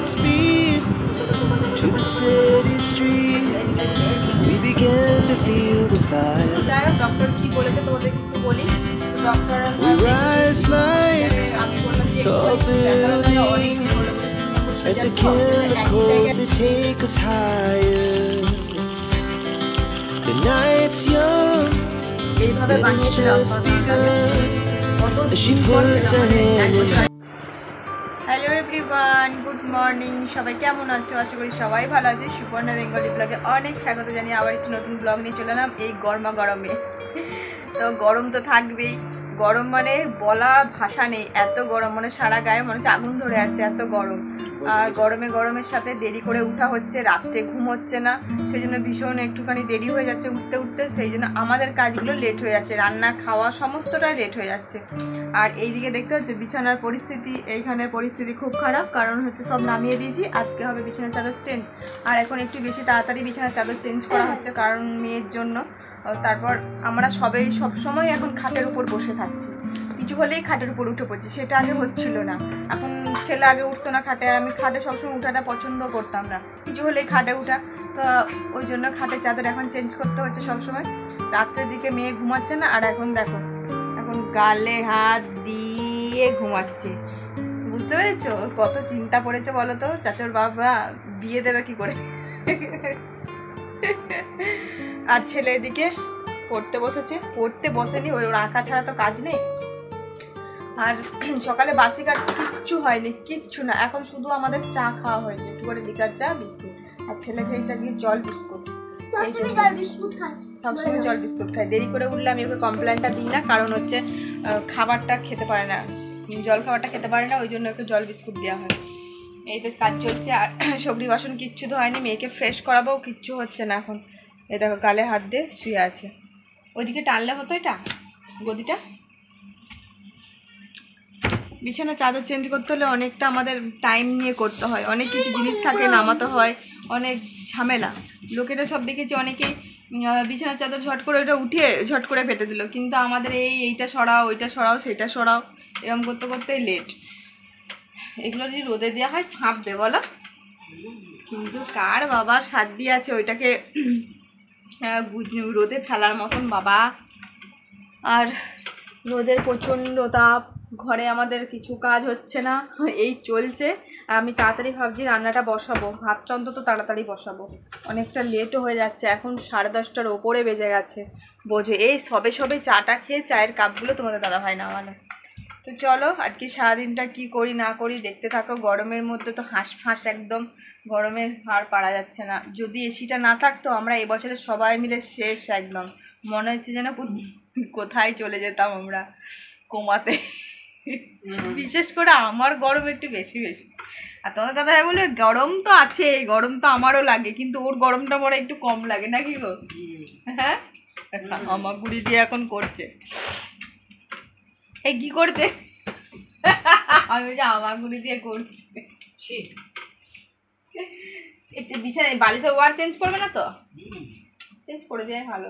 Godspeed to the city streets. We began to feel the fire. Doctor কি বলেছে তোমাদের একটু বলি। Doctor We rise like tall buildings as the chemicals that take us higher. The night's young, but it's just begun. As she puts her hand in mine. Hello everyone, good morning. সবাই কেমন আছো? আশা করি সবাই ভালো আছে। Suparna Bengali ব্লগে অনেক স্বাগত জানিয়ে আবার একটি নতুন ব্লগ নিয়ে চলে এলাম এই গরমে। তো গরম তো থাকবেই, গরম মানে বলার ভাষা নেই, এত গরম, মানে সারা গায়ে মনে হচ্ছে আগুন ধরে যাচ্ছে, এত গরম। আর গরমের সাথে দেরি করে উঠা হচ্ছে, রাত্রে ঘুম হচ্ছে না, সেই জন্য ভীষণ একটুখানি দেরি হয়ে যাচ্ছে উঠতে, সেই জন্য আমাদের কাজগুলো লেট হয়ে যাচ্ছে, রান্না খাওয়া সমস্তটাই লেট হয়ে যাচ্ছে। আর এইদিকে দেখতে হচ্ছে বিছানার পরিস্থিতি, এইখানে পরিস্থিতি খুব খারাপ, কারণ হচ্ছে সব নামিয়ে দিয়েছি, আজকে হবে বিছানার চাদর চেঞ্জ। আর এখন একটু বেশি তাড়াতাড়ি বিছানার চাদর চেঞ্জ করা হচ্ছে, কারণ মেয়ের জন্য। তারপর আমরা সবসময় এখন খাটের উপর বসে থাকছি, কিছু হলেই খাটের উপর উঠে পড়ছি, সেটা আগে হচ্ছিল না। এখন ছেলে আগে উঠতো না খাটে, আর আমি খাটে সবসময় উঠাটা পছন্দ করতাম না, কিছু হলেই খাটে উঠা, তো ওই জন্য খাটের চাদর এখন চেঞ্জ করতে হচ্ছে সবসময়। রাত্রের দিকে মেয়ে ঘুমাচ্ছে না, আর এখন দেখো এখন গালে হাত দিয়ে ঘুমাচ্ছে, বুঝতে পেরেছো? ওর কত চিন্তা পড়েছে বলো তো, যাতে ওর বাবা বিয়ে দেবে কি করে। আর ছেলে এদিকে পড়তে বসেনি, ওর আঁকা ছাড়া তো কাজ নেই। আর সকালে বাসি কাজ কিচ্ছু হয়নি, কিচ্ছু না, এখন শুধু আমাদের চা খাওয়া হয়েছে, একটু করে লিকার চা, বিস্কুট। আর ছেলে খেয়েছে আজকে জল বিস্কুট, সবসময় জল বিস্কুট খায়। দেরি করে উঠলে আমি ওকে কমপ্লেনটা দিই না, কারণ হচ্ছে খাবারটা খেতে পারে না, জল খাবারটা খেতে পারে না, ওই জন্য ওকে জল বিস্কুট দেওয়া হয়। এই তো কাজ চলছে। আর সবজি বাসন কিচ্ছু তো হয়নি, মেয়েকে ফ্রেশ করাবো, কিচ্ছু হচ্ছে না এখন। এই দেখো গালে হাত দিয়ে শুয়ে আছে, ওইদিকে টানলে হতো এটা গদিটা। বিছানা চাদর চেঞ্জ করতে হলে অনেকটা আমাদের টাইম নিয়ে করতে হয়, অনেক কিছু জিনিস থাকে, নামাতে হয়, অনেক ঝামেলা। লোকেরা সব দেখেছি অনেকেই বিছানার চাদর ঝট করে ওটা উঠিয়ে ঝট করে ফেটে দিল, কিন্তু আমাদের এইটা সরাও, ওইটা সরাও, সেটা সরাও, এরকম করতে লেট। এগুলো যদি রোদে দেওয়া হয় ফাঁপবে বলো, কিন্তু কার বাবার সাধ্য আছে ওইটাকে রোদে ফেলার মতন বাবা। আর রোদের প্রচণ্ড তাপ, ঘরে আমাদের কিছু কাজ হচ্ছে না, এই চলছে। আর আমি তাড়াতাড়ি ভাবছি রান্নাটা বসাবো, ভাতটা অন্তত তাড়াতাড়ি বসাবো, অনেকটা লেটও হয়ে যাচ্ছে, এখন 10:30টার ওপরে বেজে গেছে। বোঝো, এই সবে চাটা খেয়ে চায়ের কাপগুলো তোমাদের দাদা ভাই নামানো। তো চলো আজকে সারাদিনটা কি করি না করি দেখতে থাকো। গরমের মধ্যে তো হাঁসফাঁস একদম, গরমের আর পারা যাচ্ছে না। যদি এসিটা না থাকতো আমরা এবছরে সবাই মিলে শেষ, একদম মনে হচ্ছে যেন কোথায় চলে যেতাম আমরা কোমাতে। বিশেষ করে আমার গরম একটু বেশি। আর তোমার দাদা ভাই বলে গরম তো আছে, গরম তো আমারও লাগে, কিন্তু ওর গরমটা মনে একটু কম লাগে নাকি গো? হ্যাঁ, আমার গুড়ি দিয়ে এখন করছে, এই কি করছে? আমি বলছি আমার গুলি দিয়ে করছে। বিছানায় বালিশে ওয়ার চেঞ্জ করবে না তো? চেঞ্জ করে দেয় ভালো।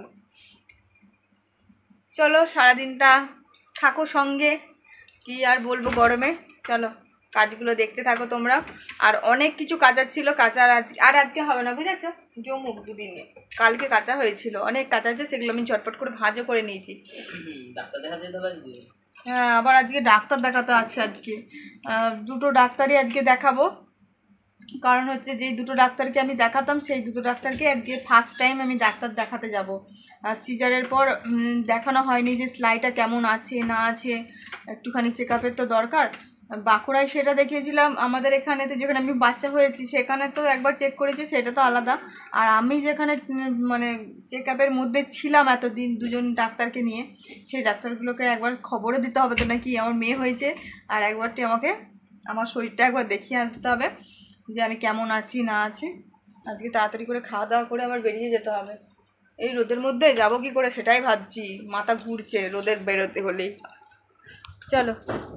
চলো সারাদিনটা থাকো সঙ্গে, কি আর বলবো গরমে। চলো কাজগুলো দেখতে থাকো তোমরা। আর অনেক কিছু কাচার ছিল, আজকে হবে না, বুঝেছো? জমুক দুদিনে, কালকে কাঁচা হয়েছিল, অনেক কাঁচা আছে, সেগুলো আমি চটপট করে ভাজও করে নিয়েছি। হ্যাঁ, আবার আজকে ডাক্তার দেখাতে আছে, আজকে দুটো ডাক্তারই আজকে দেখাবো, কারণ হচ্ছে যে দুটো ডাক্তারকে আমি দেখাতাম, সেই দুটো ডাক্তারকে আজকে ফার্স্ট টাইম আমি ডাক্তার দেখাতে যাব। আর সিজারের পর দেখানো হয়নি যে সেলাইটা কেমন আছে না আছে, একটুখানি চেক আপের তো দরকার। বাঁকুড়ায় সেটা দেখিয়েছিলাম, আমাদের এখানেতে যেখানে আমি বাচ্চা হয়েছি সেখানে তো একবার চেক করেছি, সেটা তো আলাদা। আর আমি যেখানে মানে চেক আপের মধ্যে ছিলাম এতদিন দুজন ডাক্তারকে নিয়ে, সেই ডাক্তারগুলোকে একবার খবরও দিতে হবে তো নাকি আমার মেয়ে হয়েছে, আর একবারটি আমাকে আমার শরীরটা একবার দেখিয়ে আনতে হবে যে আমি কেমন আছি না আছি। আজকে তাড়াতাড়ি করে খাওয়া দাওয়া করে আবার বেরিয়ে যেতে হবে। এই রোদের মধ্যে যাবো কি করে সেটাই ভাবছি, মাথা ঘুরছে রোদের বেরোতে হলেই। চলো।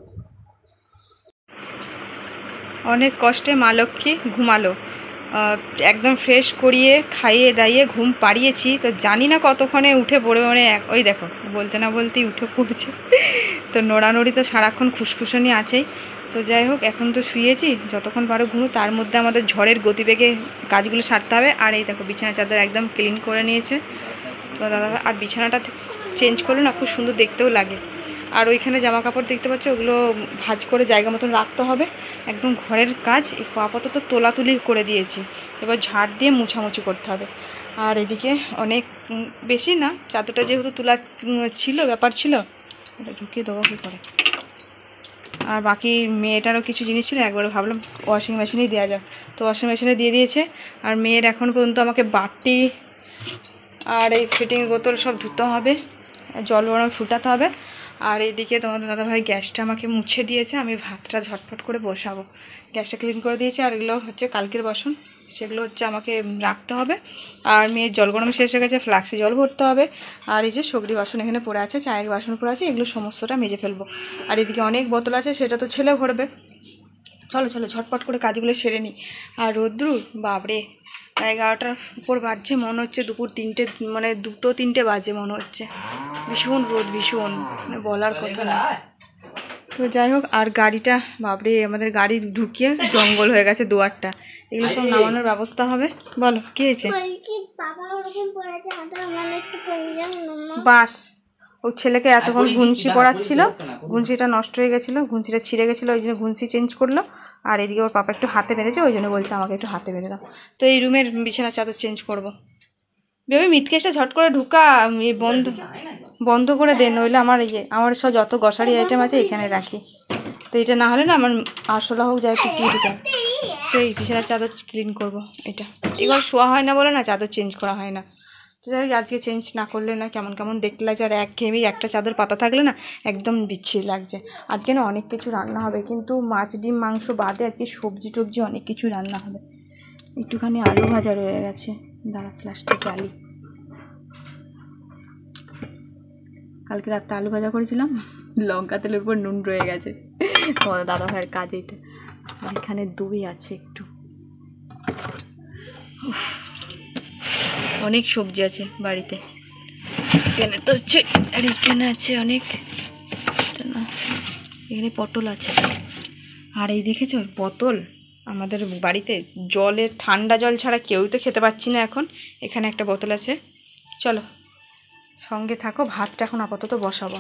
অনেক কষ্টে মা লক্ষ্মী ঘুমালো, একদম ফ্রেশ করিয়ে খাইয়ে দাইয়ে ঘুম পাড়িয়েছি, তো জানি না কতক্ষণে উঠে পড়বে, মানে ওই দেখো বলতে না বলতেই উঠে পড়ছে। তো নড়ানড়ি তো সারাক্ষণ খুসখুসানি আছেই। তো যাই হোক, এখন তো শুয়েছি, যতক্ষণ পারো ঘুমো, তার মধ্যে আমাদের ঝড়ের গতিবেগে কাজগুলো সারতে হবে। আর এই দেখো বিছানা চাদর একদম ক্লিন করে নিয়েছে তো দাদা। আর বিছানাটা চেঞ্জ করলে না খুব সুন্দর দেখতেও লাগে। আর ওইখানে জামা কাপড় দেখতে পাচ্ছ, ওগুলো ভাঁজ করে জায়গা মতন রাখতে হবে। একদম ঘরের কাজ আপাতত তোলাতুলি করে দিয়েছি, এবার ঝাড় দিয়ে মুছামুছি করতে হবে। আর এদিকে অনেক বেশি না, চাদরটা যেহেতু তোলা ছিল, ব্যাপার ছিল, এটা ঢুকিয়ে দেবো কী করে। আর বাকি মেয়েটারও কিছু জিনিস ছিল, একবার ভাবলাম ওয়াশিং মেশিনেই দেওয়া যাক, তো ওয়াশিং মেশিনে দিয়ে দিয়েছে। আর মেয়ের এখন পর্যন্ত আমাকে বাটি আর এই ফিটিং বোতল সব ধুতে হবে, জল গরম ফুটাতে হবে। আর এইদিকে তোমাদের দাদাভাই গ্যাসটা আমাকে মুছে দিয়েছে, আমি ভাতটা ঝটফট করে বসাবো। গ্যাসটা ক্লিন করে দিয়েছে। আর এগুলো হচ্ছে কালকের বাসন, সেগুলো হচ্ছে আমাকে রাখতে হবে। আর মেয়ের জল গরম শেষ হয়ে গেছে, ফ্লাক্সে জল ভরতে হবে। আর এই যে সগরি বাসন এখানে পড়ে আছে, চায়ের বাসন পড়ে আছে, এগুলো সমস্তটা মেজে ফেলবো। আর এদিকে অনেক বোতল আছে, সেটা তো ছেলে ভরবে। চলো চলো ঝটপট করে কাজগুলো সেরে নিই। আর রোদ্রু বাপরে, 11টার উপর বাজছে, মনে হচ্ছে দুপুর 3টে, মানে 2-3টে বাজে মনে হচ্ছে। ভীষণ রোদ, ভীষণ, মানে বলার কথা না। তো যাই হোক, আর গাড়িটা বাপরে, আমাদের গাড়ি ঢুকিয়ে জঙ্গল হয়ে গেছে দুয়ারটা, এগুলো সব নামানোর ব্যবস্থা হবে। বলো কি হয়েছে? বাস ও ছেলেকে এতক্ষণ ঘুঞ্চি পড়াচ্ছিল, ঘুঞ্চিটা নষ্ট হয়ে গেছিলো, ঘুঞ্চিটা ছিঁড়ে গেছিলো, ওই জন্য ঘুঞ্চি চেঞ্জ করলো। আর এদিকে ওর পাপা একটু হাতে বেঁধেছে, ওই জন্য বলছে আমাকে একটু হাতে বেঁধে দাও। তো এই রুমের বিছানা চাদর চেঞ্জ করবো। বেবি মিটকেসটা ঝট করে ঢুকা, বন্ধ করে দেন, নইলে আমার সব যত গ্রসারি আইটেম আছে এখানে রাখি। তো এটা না হলে না আমার আরশোলা হোক যায় একটু টিভিটা, সেই বিছানার চাদর ক্লিন করবো। এটা এবার শোয়া হয় না বলে না চাদর চেঞ্জ করা হয় না। তো যাই হোক, আজকে চেঞ্জ না করলে না কেমন কেমন দেখতে লাগছে। আর একঘেয়েমি একটা চাদর পাতা থাকলে না একদম বিচ্ছিরি লাগছে। আজকে না অনেক কিছু রান্না হবে, কিন্তু মাছ ডিম মাংস বাদে আজকে সবজি টবজি অনেক কিছু রান্না হবে। একটুখানি আলু ভাজা রয়ে গেছে, দাঁড়া ফ্লাশটা জ্বালি। কালকে রাতে আলু ভাজা করেছিলাম, লঙ্কা তেলের উপর নুন রয়ে গেছে, তোমাদের দাদা ভাইয়ের কাজ এইটা। আর এখানে দই আছে একটু, অনেক সবজি আছে বাড়িতে। এখানে তো হচ্ছে, আর এখানে আছে অনেক, না এখানে পটল আছে। আর এই দেখেছো বোতল, আমাদের বাড়িতে জলের ঠান্ডা জল ছাড়া কেউই তো খেতে পাচ্ছি না এখন। এখানে একটা বোতল আছে। চলো সঙ্গে থাকো, ভাতটা এখন আপাতত বসাবো।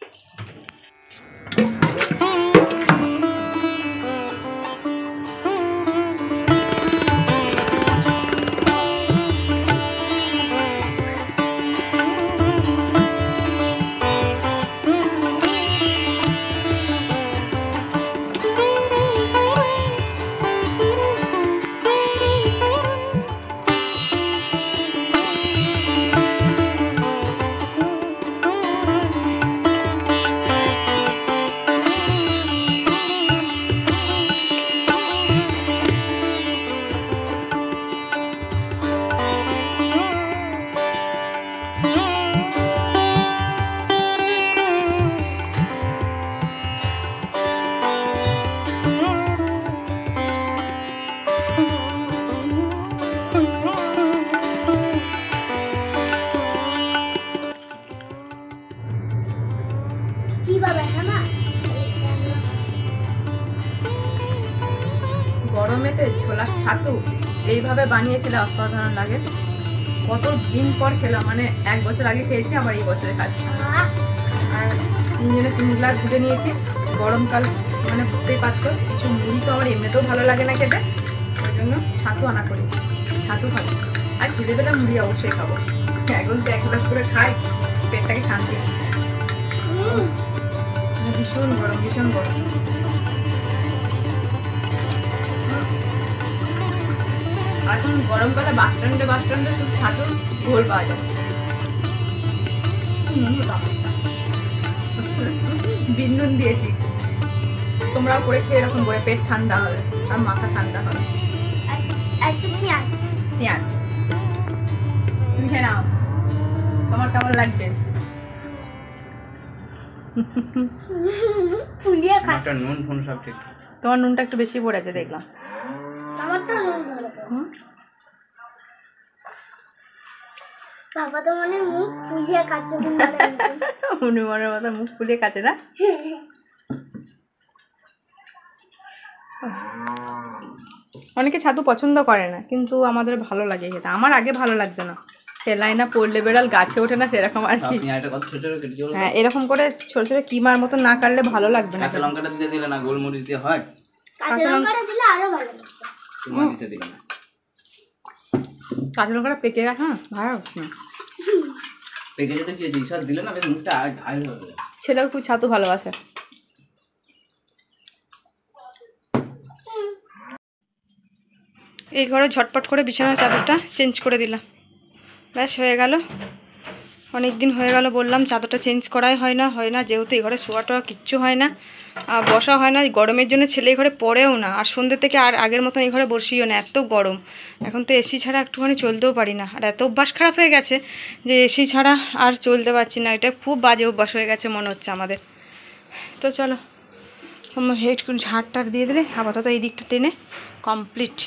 গরমেতে ছোলার ছাতু এইভাবে বানিয়ে খেলে অসাধারণ লাগে। কত দিন পর খেলাম, মানে 1 বছর আগে খেয়েছি, আবার এই বছরে খাচ্ছি। আর 3 জনে 3 গ্লাস ঘুরে নিয়েছি। গরমকাল মানে বুঝতেই পারছো, কিছু মুড়ি তো আমার এমনিতেও ভালো লাগে না খেতে, ওই জন্য ছাতু আনা করি, ছাতু খাবো। আর খেতে পেলে মুড়ি অবশ্যই খাবো। এখন তো 1 গ্লাস করে খাই, পেটটাকে শান্তি। ভীষণ গরম, ভীষণ গরম। এখন গরমকালে বাস স্ট্যান্ডে শুধু ছাতুর ঘোল পাওয়া যায়। বিনুন দিয়েছি, তোমরাও করে খেয়ে এরকম করে পেট ঠান্ডা হবে আর মাথা ঠান্ডা হবে। পেঁয়াজ তুমি খেয়ে নাও, তোমার কেমন লাগছে? তোমার নুনটা একটু বেশি পড়েছে দেখলাম। বাবা তো মনে মুখ ফুলিয়ে কাটছে উনি মনের মতো মুখ ফুলিয়ে কাটে না। অনেকে ছাতু পছন্দ করে না, কিন্তু আমাদের ভালো লাগে খেতে। আমার আগে ভালো লাগতো না, ফেলাই না পড়লে বেড়াল গাছে ওঠে না সেরকম আর কি। হ্যাঁ, এরকম করে ছোট ছোট কিমার মতো না কাটলে ভালো লাগবে না। কাঁচা লঙ্কাটা দিয়ে দিলে না, গোলমরিচ দিয়ে হয়। কাঁচা লঙ্কাটা দিলে আরো ভালো লাগবে। তোমার দিতে দিলে না, কাঁচা লঙ্কাটা পেকে গেছে। হ্যাঁ, ভালো হচ্ছে না। পেকে যেতে কি হয়েছে, ঈশ্বর দিলে না বেশ মুখটা ঘাই হয়ে যাবে। ছেলেও খুব ছাতু ভালোবাসে। এই ঘরে ঝটপট করে বিছানার চাদরটা চেঞ্জ করে দিলাম, ব্যাস হয়ে গেল। অনেক দিন হয়ে গেল বললাম চাদরটা চেঞ্জ করাই হয় না, যেহেতু এই ঘরে শোয়া টোয়া কিচ্ছু হয় না, আর বসা হয় না। গরমের জন্য ছেলে এই ঘরে পড়েও না, আর সন্ধ্যে থেকে আর আগের মতন এই ঘরে বসিও না, এত গরম। এখন তো এসি ছাড়া একটুখানি চলতেও পারি না, আর এত অভ্যাস খারাপ হয়ে গেছে যে এসি ছাড়া আর চলতে পারছি না। এটা খুব বাজে অভ্যাস হয়ে গেছে মনে হচ্ছে আমাদের। তো চলো আমার হেড ঝাড়টার দিয়ে দিলে আপাতত এই দিকটা টেনে কমপ্লিট।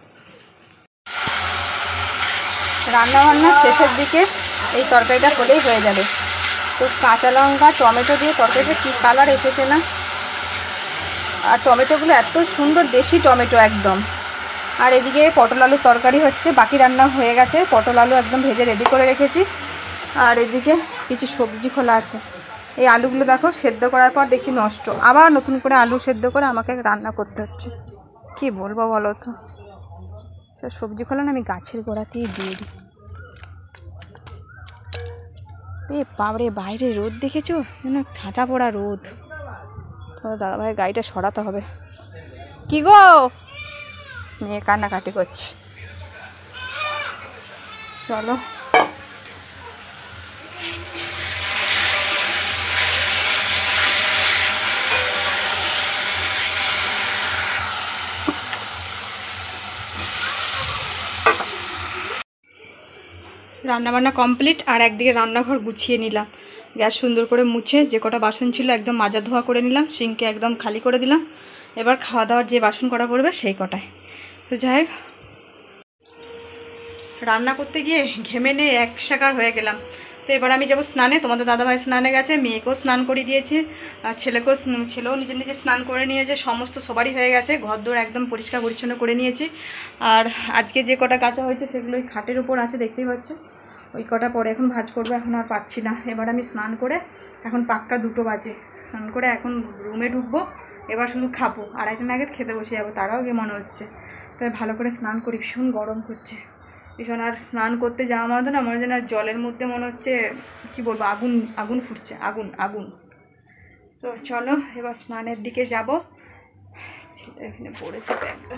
রান্নাবান্না শেষের দিকে এই তরকারিটা হলেই হয়ে যাবে। তো কাঁচা লঙ্কা টমেটো দিয়ে তরকারিটা কী কালার এসেছে না, আর টমেটোগুলো এত সুন্দর দেশি টমেটো একদম। আর এদিকে পটল আলুর তরকারি হচ্ছে, বাকি রান্না হয়ে গেছে। পটল আলু একদম ভেজে রেডি করে রেখেছি, আর এদিকে কিছু সবজি খোলা আছে। এই আলুগুলো দেখো সেদ্ধ করার পর দেখি নষ্ট, আবার নতুন করে আলু সেদ্ধ করে আমাকে রান্না করতে হচ্ছে। কি বলবো বলো তো, সবজি খোলা না আমি গাছের গোড়াতেই দিয়ে দিই। এ বাবরে, বাইরে রোদ দেখেছো, মানে ঝাঁটা পড়া রোদ। তোমার দাদাভাইয়ের গাড়িটা সরাতে হবে। কি গো, মেয়ে কান্নাকাটি করছে। চলো রান্নাবান্না কমপ্লিট, আর একদিকে রান্নাঘর গুছিয়ে নিলাম। গ্যাস সুন্দর করে মুছে যে কটা বাসন ছিল একদম মাজা ধোয়া করে নিলাম, সিঙ্কে একদম খালি করে দিলাম। এবার খাওয়া দাওয়ার যে বাসন করা পড়বে সেই কটায়। তো যাই হোক, রান্না করতে গিয়ে ঘেমে নিয়ে একসাকার হয়ে গেলাম। তো এবার আমি যাবো স্নানে। তোমাদের দাদাভাই স্নানে গেছে, মেয়েকেও স্নান করে দিয়েছে, আর ছেলেও নিজে স্নান করে নিয়েছে। সমস্ত সবারই হয়ে গেছে, ঘরদোর একদম পরিষ্কার পরিচ্ছন্ন করে নিয়েছি। আর আজকে যে কটা কাঁচা হয়েছে সেগুলো ওই খাটের উপর আছে, দেখতেই পাচ্ছ। ওই কটা পরে এখন ভাঁজ করবো, এখন আর পাচ্ছি না। এবার আমি স্নান করে, এখন পাক্কা 2টো বাজে, স্নান করে এখন রুমে ঢুকবো। এবার শুধু খাবো, আর একটা নাগাদ খেতে বসে যাবো, তারাও গিয়ে মনে হচ্ছে। তাই ভালো করে স্নান করি, ভীষণ গরম করছে ভীষণ। আর স্নান করতে যাওয়া মতো না, মনে হচ্ছে না জলের মধ্যে মনে হচ্ছে কি বলবো, আগুন ফুটছে, আগুন। তো চলো এবার স্নানের দিকে যাব। সেটা এখানে পড়েছে ব্যাগটা।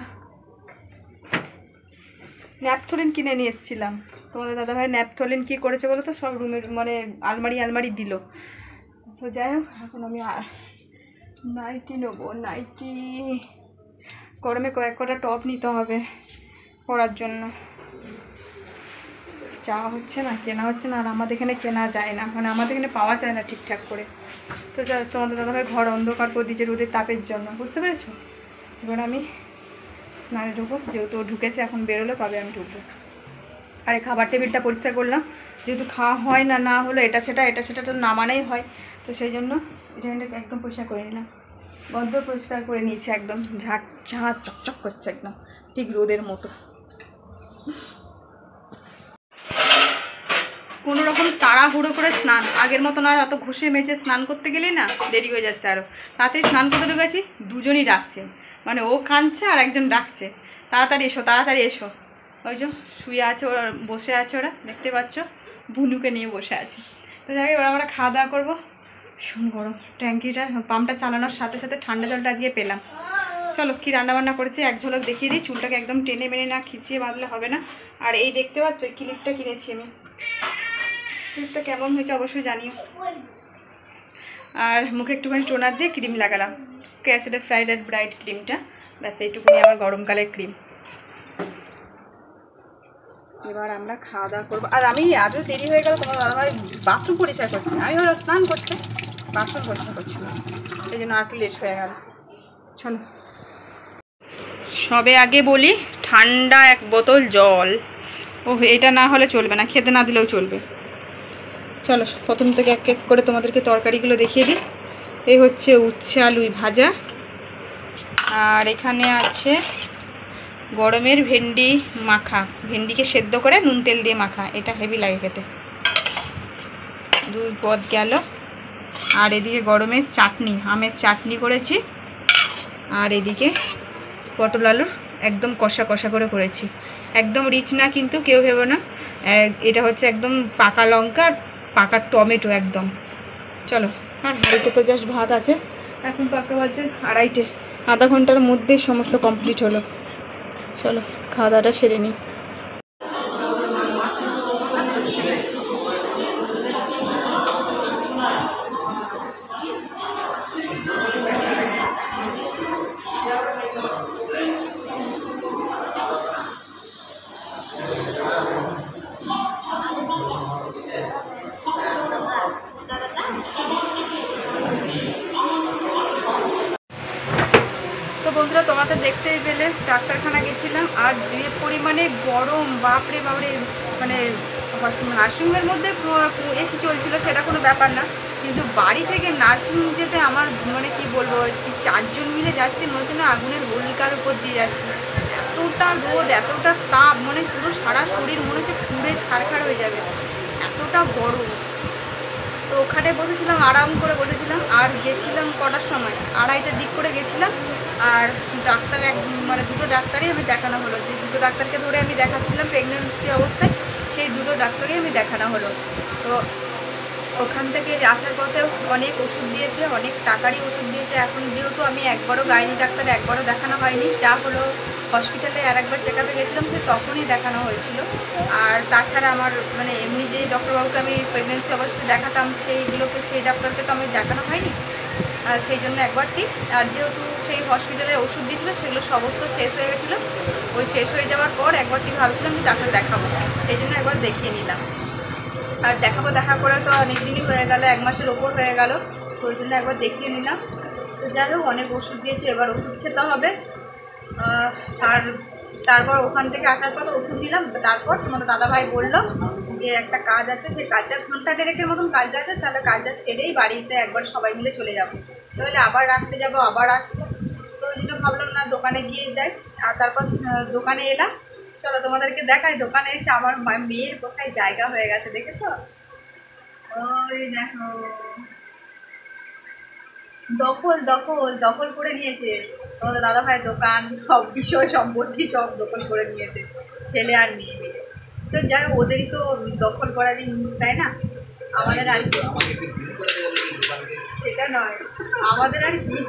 ন্যাপথলিন কিনে নিয়ে এসেছিলাম। তোমাদের দাদাভাই ন্যাপথলিন কী করেছে বলো তো, সব রুমের মানে আলমারি দিল। তো যাই হোক, এখন আমি নাইটি নেবো। নাইটি গরমে কয়েকটা টপ নিতে হবে পরার জন্য। যাওয়া হচ্ছে না, কেনা হচ্ছে না, আর আমাদের এখানে কেনা যায় না, মানে আমাদের এখানে পাওয়া যায় না ঠিকঠাক করে। তো তোমাদের দাদাভাই ঘর অন্ধকার করে দিয়েছে রোদের তাপের জন্য, বুঝতে পেরেছো। এবার আমি স্নানে ঢুকবো, যেহেতু ঢুকেছে, এখন বেরোলো তবে আমি ঢুকবো। আর এই খাবার টেবিলটা পরিষ্কার করলাম, যেহেতু খাওয়া হয় না হলো এটা সেটা তো নামানোই হয়। তো সেই জন্য এটা একদম পরিষ্কার করে নিলাম, গন্ধ পরিষ্কার করে নিয়েছি, একদম ঝাঁট চকচক করছে একদম, ঠিক রোদের মতো। কোনো রকম তাড়াহুড়ো করে স্নান, আগের মতন আর অত ঘষে মেজে স্নান করতে গেলেই না দেরি হয়ে যাচ্ছে। আরও তাতেই স্নান করতে ঢুকেছি, দুজনই ডাকছে, মানে ও কাঁদছে আর একজন ডাকছে, তাড়াতাড়ি এসো। ওই যে শুয়ে আছে ওরা, বসে আছে ওরা, দেখতে পাচ্ছ, বুনুকে নিয়ে বসে আছে। তো যাই হোক, আমরা খাওয়া দাওয়া করবো। ভীষণ গরম, ট্যাঙ্কিটা পাম্পটা চালানোর সাথে সাথে ঠান্ডা জলটা আজকে পেলাম। চলো কি রান্নাবান্না করেছি এক ঝলক দেখিয়ে দিই। চুলটাকে একদম টেনে মেনে না খিচিয়ে বাঁধলে হবে না। আর এই দেখতে পাচ্ছ এই ক্লিপটা কিনেছি আমি, ক্লিপটা কেমন হয়েছে অবশ্যই জানিও। আর মুখে একটুখানি টোনার দিয়ে ক্রিম লাগালাম, ক্যাসেডের ফ্রাইড অ্যান্ড ব্রাইট ক্রিমটা, ব্যাস এইটুকুনি আমার গরমকালের ক্রিম। এবার আমরা খাওয়া দাওয়া করবো। আর আমি আজও দেরি হয়ে গেল, তোমার দাদাভাই বাথরুম পরিষ্কার করছে, আমি ওরা স্নান করছে, বাথরুম পরিষ্কার করছি না, সেই জন্য আর একটু লেট হয়ে গেল। চলো, সবে আগে বলি ঠান্ডা 1 বোতল জল, ও এটা না হলে চলবে না, খেতে না দিলেও চলবে। চলো প্রথম থেকে এক এক করে তোমাদেরকে তরকারিগুলো দেখিয়ে দিই। এই হচ্ছে উচ্ছে আলুই ভাজা, আর এখানে আছে গরমের ভেন্ডি মাখা, ভেন্ডিকে সেদ্ধ করে নুন তেল দিয়ে মাখা, এটা হেভি লাগে খেতে। 2 পদ গেল। আর এদিকে গরমের চাটনি, আমের চাটনি করেছি। আর এদিকে পটল আলুর একদম কষা কষা করে করেছি, একদম রিচ না কিন্তু কেউ ভেবো না, এটা হচ্ছে একদম পাকা লঙ্কা আর পাকা টমেটো একদম। চলো, আর হাঁড়িতে তো জাস্ট ভাত আছে, এখন পাকা বাজছে 2:30, আধা ঘন্টার মধ্যে সমস্ত কমপ্লিট হলো। চলো খাওয়া দাওয়াটা সেরে নিই। তো বন্ধুরা তোমাদের দেখতেই পেলে ডাক্তারখানা গেছিলাম, আর যে পরিমাণে গরম, বাপরে বাপরে, মানে নার্সিংহোমের মধ্যে এসি চলছিল সেটা কোনো ব্যাপার না, কিন্তু বাড়ি থেকে নার্সিংহোম যেতে আমার মানে কি বলবো, 4 জন মিলে যাচ্ছি, মনে হচ্ছে না আগুনের হোলিকার উপর দিয়ে যাচ্ছি। এতটা রোদ, এতটা তাপ, মানে পুরো সারা শরীর মনে হচ্ছে পুড়ে ছাড়খাড় হয়ে যাবে, এতটা গরম। তো ওখানে বসেছিলাম, আরাম করে বসেছিলাম। আর গেছিলাম কটার সময়, 2:30টার দিক করে গেছিলাম। আর ডাক্তার মানে 2টো ডাক্তারই আমি দেখানো হলো, যে 2টো ডাক্তারকে ধরে আমি দেখাচ্ছিলাম প্রেগনেন্সি অবস্থায়, সেই 2টো ডাক্তারই আমি দেখানো হলো। তো ওখান থেকে আসার পথে অনেক ওষুধ দিয়েছে, অনেক টাকারই ওষুধ দিয়েছে। এখন যেহেতু আমি একবারও গাইনি ডাক্তার একবারও দেখানো হয়নি, যা হলো হসপিটালে আরেকবার চেক আপে গেছিলাম, সে তখনই দেখানো হয়েছিল। আর তাছাড়া আমার মানে এমনি যে ডক্টরবাবুকে আমি প্রেগনেন্সি অবস্থায় দেখাতাম, সেই ডাক্তারকে তো আমি দেখানো হয়নি, আর সেই জন্য একবার ঠিক। আর যেহেতু সেই হসপিটালে ওষুধ দিয়েছিলো সেগুলো সমস্ত শেষ হয়ে গেছিলো, ওই শেষ হয়ে যাওয়ার পর একবার ঠিক ভাবছিলাম যে ডাক্তার দেখাবো, সেই জন্য একবার দেখিয়ে নিলাম। আর দেখা করে তো অনেক দিনই হয়ে গেল, 1 মাসের ওপর হয়ে গেল, তো ওই জন্য একবার দেখিয়ে নিলাম। তো যাই হোক, অনেক ওষুধ দিয়েছে, এবার ওষুধ খেতে হবে। আর তারপর ওখান থেকে আসার পর ওষুধ নিলাম। তারপর তোমাদের দাদাভাই বললো যে একটা কাজ আছে, সেই কাজটা 1 ঘন্টা 1.5-এর মতন কাজটা আছে, তাহলে কাজটা সেরেই বাড়িতে একবার সবাই মিলে চলে যাবো, তাহলে আবার রাখতে যাবো, আবার আসবো। তো ওই জন্য ভাবলাম না দোকানে গিয়ে যাই। আর তারপর দোকানে এলাম। চলো তোমাদেরকে দেখাই। দোকানে এসে আমার মেয়ের কোথায় জায়গা হয়ে গেছে, দেখেছো? ওই দেখো, দখল করে নিয়েছে তোমাদের দাদাভাই, দোকান সব বিষয় সম্পত্তি সব দখল করে নিয়েছে, ছেলে আর মেয়ে মিলে। তো যাই হোক, ওদেরই তো দখল করারই, তাই না? আমাদের আর কি, সেটা নয়, আমাদের আর কি,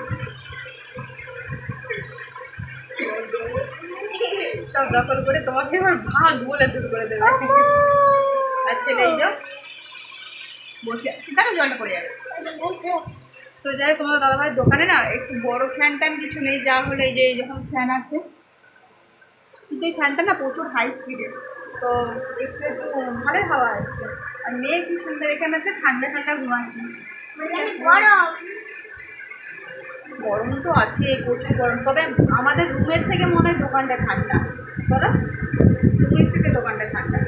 সব দখল করে তোমাকে এবার ভাগ বলে দূর করে দেবে। আর ছেলে এই যে বসে আছে, তারা জলটা পড়ে যাবে। তো যাই হোক, তোমাদের দাদাভাইয়ের দোকানে না একটু বড় ফ্যান ট্যান কিছু নেই, যা হলে এই যে যখন ফ্যান আছে, কিন্তু এই ফ্যানটা না প্রচুর হাই স্পিডের, তো একটু ভালোই হাওয়া আছে। আর মেয়ে কি সুন্দর এখানে আছে, ঠান্ডা ঠান্ডা ঘুমাচ্ছে। গরম তো আছে, প্রচুর গরম, তবে আমাদের রুমের থেকে মনে হয় দোকানটা ঠান্ডা, বলো? রুমের থেকে দোকানটা ঠান্ডা,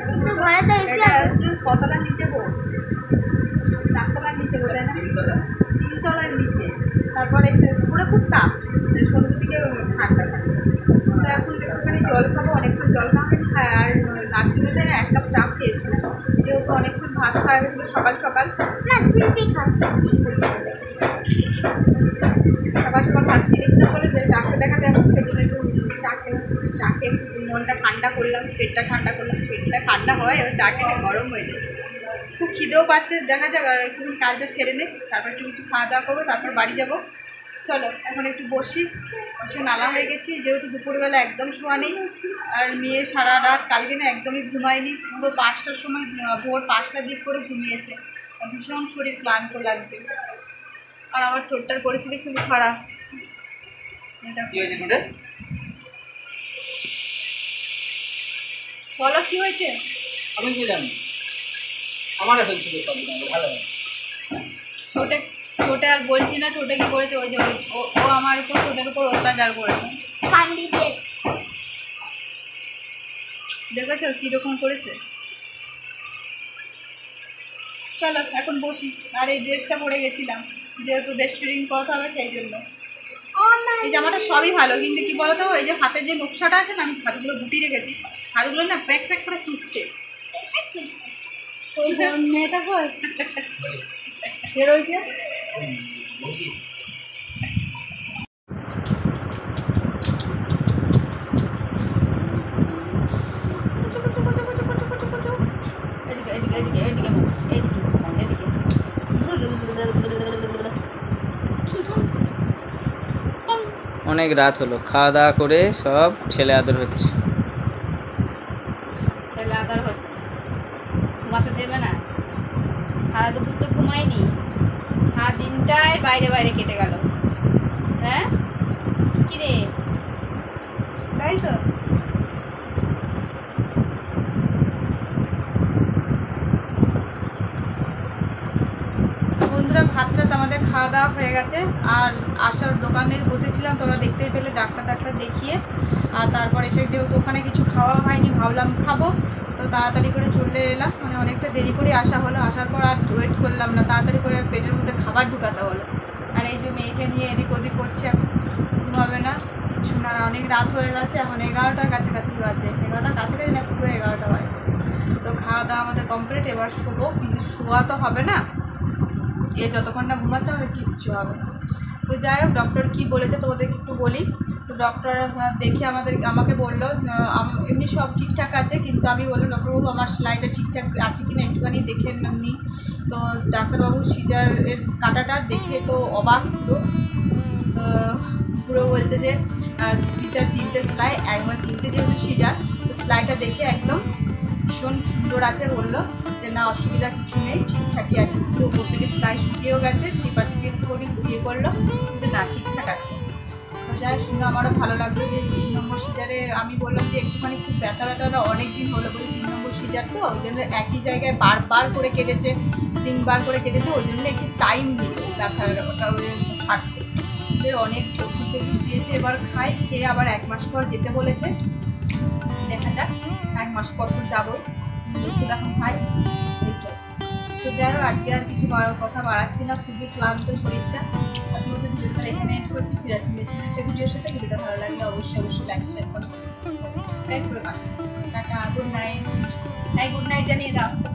কতলার নিচে গো, 4তলার নিচে বলে না, 3তলার নিচে। তারপরে পুরো খুব তাপ, সন্ধ্যের দিকে ঠান্ডা থাকে। তো এখন একটুখানি জল খাবো, অনেকক্ষণ জল খাওয়া খায়। আর নার্সিংহোমে 1 কাপ চা খেয়েছিলাম, যেহেতু অনেকক্ষণ ভাত খাওয়া গেছিলো সকাল সকাল, সকাল সকাল ভাত খেয়ে গেছিলাম বলে ডাক্তার দেখাতে যাবো, সেজন্য একটু চা খেলাম। চা খেয়ে মনটা ঠান্ডা করলাম, পেটটা ঠান্ডা করলাম। পেটটা ঠান্ডা হয়, এবার চা খেলে গরম হয়ে যায়। খুব খিদেও পাচ্ছে, দেখা যাক একটু কাজটা সেরে নে, তারপর একটু কিছু খাওয়া দাওয়া করবো, তারপর বাড়ি যাবো। চলো এখন একটু বসে নালা হয়ে গেছি, যেহেতু দুপুরবেলা একদম শোয়া নেই। আর মেয়ে সারা রাত কালকে না একদমই ঘুমায়নি, পুরো 5টার সময়, ভোর 5টার দিক করে ঘুমিয়েছে। ভীষণ শরীর ক্লান্ত লাগছে, আর আমার ঠোঁটটার পরিস্থিতি খুব খারাপ। বলো কি হয়েছে? আমি কি জানি, আমার এখন ছিল ভালো। ছোটে আর বলছি না, ছোটে কি করেছে, ওই যে ও আমার উপর, ছোটের উপর অত্যাচার করেছে। দেখেছো কীরকম করেছে। চলো এখন বসি। আর এই ড্রেসটা পরে গেছিলাম, যেহেতু ড্রেস ফিটিং করতে হবে সেই জন্য। এই জামাটা সবই ভালো, কিন্তু কি বলতো, এই যে হাতের যে নকশাটা আছে না, আমি হাতগুলো গুটিয়ে রেখেছি, হাতগুলো না প্যাক প্যাক করে ফুটছে। মেয়েটা কই কে রয়েছে? অনেক রাত হলো, খাওয়া দাওয়া করে সব ছেলে আদর হচ্ছে। ছেলে আদর হচ্ছে, ঘুমাতে দেবে না। সারা দুপুর তো ঘুমায়নি, সারা দিনটাই বাইরে বাইরে কেটে গেল। হ্যাঁ কিরে, তাই তো। বন্ধুরা, ভাতটা আমাদের খাওয়া দাওয়া হয়ে গেছে। আর আসার দোকানে বসেছিলাম, তোমরা দেখতেই পেলে, ডাক্তার দেখিয়ে। আর তারপর এসে যেহেতু ওখানে কিছু খাওয়া হয়নি, ভাবলাম খাবো, তো তাড়াতাড়ি করে চলে এলাম। মানে অনেকটা দেরি করে আসা হলো। আসার পর আর ওয়েট করলাম না, তাড়াতাড়ি করে পেটের মধ্যে খাবার ঢুকাতে হলো। আর এই যে মেয়েকে নিয়ে এদিক ওদিক করছি, এখন ঘুমাবে না কিছু না। অনেক রাত হয়ে গেছে, এখন 11টার কাছাকাছি বাজে। 11টার কাছাকাছি না, পুরো 11টা বাজে। তো খাওয়া দাওয়া আমাদের কমপ্লিট, এবার শোবো। কিন্তু শোয়া তো হবে না, এ যতক্ষণ না ঘুমাচ্ছে আমাদের কিচ্ছু হবে না। তো যাই হোক, ডক্টর কী বলেছে তোমাদেরকে একটু বলি। তো ডক্টর দেখে আমাকে বললো এমনি সব ঠিকঠাক আছে, কিন্তু আমি বললাম ডক্টরবাবু আমার সেলাইটা ঠিকঠাক আছে কিনা একটুখানি দেখে নিই। তো ডাক্তারবাবু সিজারের কাটাটা দেখে তো অবাক পুরো বলছে যে সিজার 3টে সেলাই, একবার 3টে যেহেতু সিজার, তো সেলাইটা দেখে একদম ভীষণ সুন্দর আছে। বললো যে না, অসুবিধা কিছু নেই, ঠিকঠাকই আছে। পুরো উপর থেকে সেলাই শুকিয়েও গেছে, টিপাটিপি করে ঘুরিয়ে করলো যে না ঠিকঠাক আছে। তো যাই শুনে আমারও ভালো লাগলো যে 3 নম্বর সিজারে আমি বললাম যে একটুখানি খুব ব্যথাটা অনেক দিন হলো, বলি 3 নম্বর সিজার তো, ওই জন্য একই জায়গায় বারবার করে কেটেছে, 3বার করে কেটেছে, ওই জন্য একটু টাইম দিল ব্যথাটা ছাড়তে। ওদের অনেক ওষুধ দিয়েছে, এবার খাই, খেয়ে আবার 1 মাস পর যেতে বলেছে। দেখা যাক, 1 মাস পর তো যাবোই, ওষুধ এখন খাই। তো যাই হোক, আজকে আর কিছু কথা বাড়াচ্ছি না, খুবই ক্লান্ত শরীরটা। আজকে মধ্যে ভিডিওটা এখানে এন্ড করছি। ফিরে আসি নেক্সট একটা ভিডিওর সাথে। ভিডিওটা ভালো লাগলে অবশ্যই লাইক শেয়ার করো, সাবস্ক্রাইব করে পাশে। টাটা, গুড নাইট। গুড নাইট জানিয়ে দাও।